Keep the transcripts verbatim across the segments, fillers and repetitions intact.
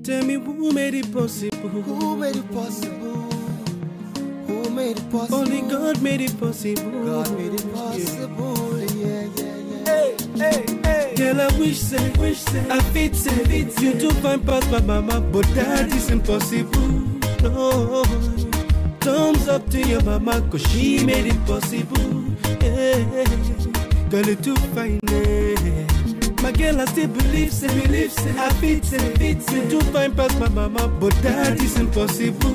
Tell me who made it possible? Who made it possible? Who made it possible? Only God made it possible. God made it possible. Yeah, yeah, yeah. Hey, hey, hey. Girl, I wish say, wish say, I fit say, fit you to find past my mama, but that is impossible. No. Thumbs up to your mama, cause she made it possible. Yeah. Girl, you too fine. Yeah. My girl, I still believe, say, believe, say, I fit, say, fit, say, to find past my mama, but that is impossible.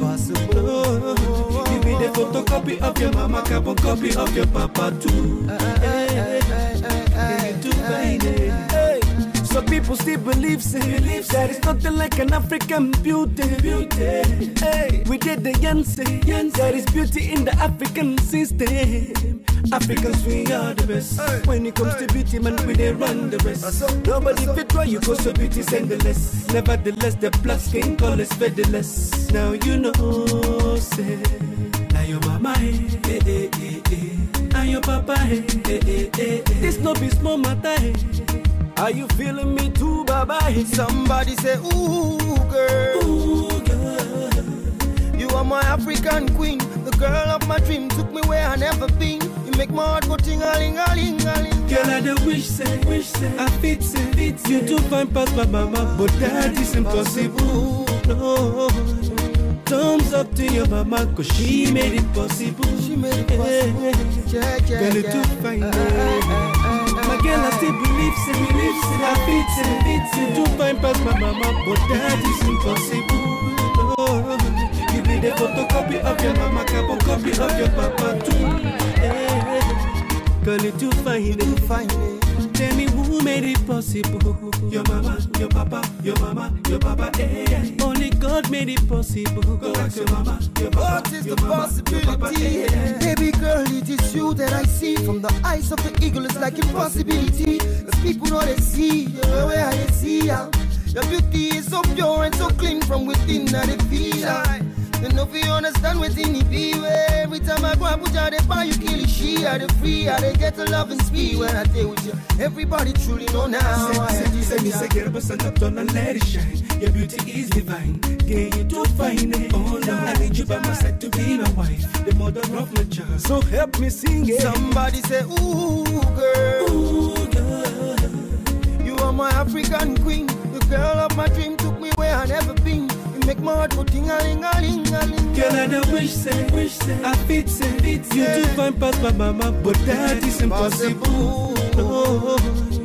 Oh, you be the photocopy of your mama, carbon copy of your papa too. Hey, hey, you too fine, hey. So people still believe, say, believe, that it's nothing like an African beauty, beauty. Hey, we did the Yancy, that is beauty in the African system. Africans, we are the best. Hey. When it comes hey. to beauty, man, we they run the rest. So, nobody so. fit why you go so beauty's endless. Nevertheless, the black skin color is featherless. Now you know, say, now your mama, hey, hey, hey, hey. Now your papa, hey, hey, hey, hey. This no be small matter, hey. Are you feeling me too, baba? Somebody say, ooh, girl. Ooh, girl. You are my African queen. The girl of my dream took me where I never been. You make my heart go ting-a-ling-a-ling-a-ling. Girl, I don't wish, say, wish, say, I fit, say, fit, you to find past my mama, but that is impossible. No. Thumbs up to your mama, cause she made it possible. She made it possible. Hey, yeah, yeah, girl, you yeah. too fine. Uh, uh, uh, uh, my girl, I still believe, say, believe, say, I fit, say, fit, say, to find past my mama, but that is impossible. No. You be the photocopy of your mama, carbon copy of your papa too. Hey, girl, you too fine. Too fine. Tell me who made it possible? Your mama, your papa, your mama, your papa. Hey, only God made it possible. Go ask your mama, your papa. What is your the mama, possibility? your papa, hey. Baby girl, it is you that I see. From the eyes of the eagle, it's like impossibility. Cause people know they see the way I see ya. Your beauty is so pure and so clean from within that they feel. I don't know if you understand within it be. Every time I go and put out the bar, you kill it. She are the free, I they get the love and speed when I stay with you. Everybody truly know now. Say, say, say, say, get up, stand up, turn and let it shine. Your beauty is divine. Get you to find it. Oh no, I need you by my side to be my wife, the mother of my child. So help me sing it. Somebody say, ooh, girl. Ooh, girl. You are my African queen. The girl of my dream took me where I never been. Make my heart go ting-a-ling-a-ling-a-ling. Girl, I don't wish, say, wish, say, I fit, say, fit, you to find past my mama, but that is impossible. No.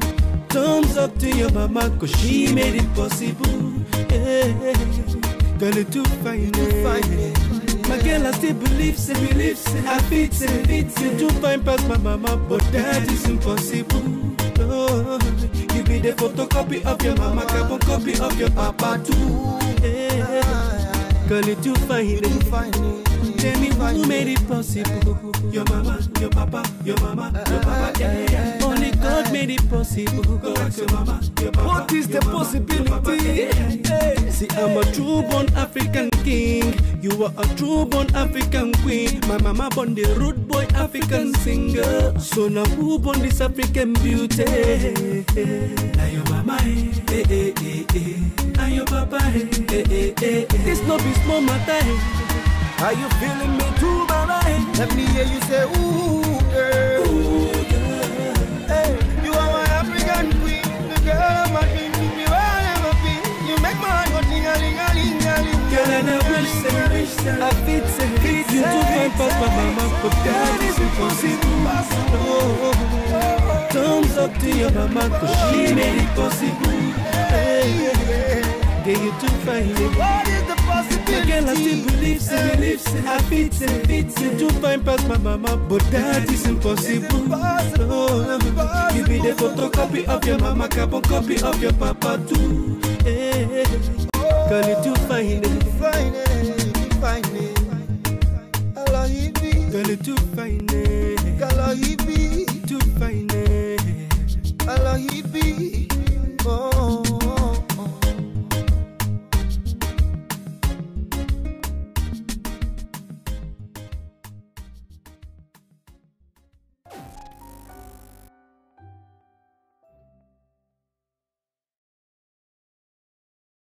Thumbs up to your mama, cause she made it possible. Yeah. Girl, you too fine. My girl, I still believe, say, believe, say, I fit, say, fit, you to find past my mama, but that is impossible. No. You be the photocopy of your mama, carbon copy of your papa too. Yeah. Girl, you too fine. Tell me who made it possible? Your mama, your papa, your mama, your papa. Yeah. Only God made it possible. Go ask your mama, your papa. What is the possibility? Hey. See, I'm a true-born African king. You are a true-born African queen. My mama born the rude boy African singer. So now who born this African beauty? Now your mama, hey, hey, hey, hey. Now your papa, hey, hey, hey, hey. This no be small matter, hey. Are you feeling me too, mama? Let me hear you say, ooh, girl. Ooh, girl. Hey, you are my African queen. The girl of my dream took me where I never been. You make my heart go ting-a-ling-a-ling-a-ling. Girl, I don't wish, say, wish, say, I fit, say, fit, you too fine past my mama, but that is impossible. Oh, thumbs up to your mama, cause she made it possible. Hey, girl, you too fine. What is the possibility? Girl, I still believe, say, believe, say, I fit, say, fit, say, to find past my mama, but that is impossible. No, you be the photocopy of your mama, carbon copy of your papa too. Hey, girl, you too fine. Fine, fine. Hello, hippie. Girl, you too fine. Hello, hippie. Too fine. Hello, hippie.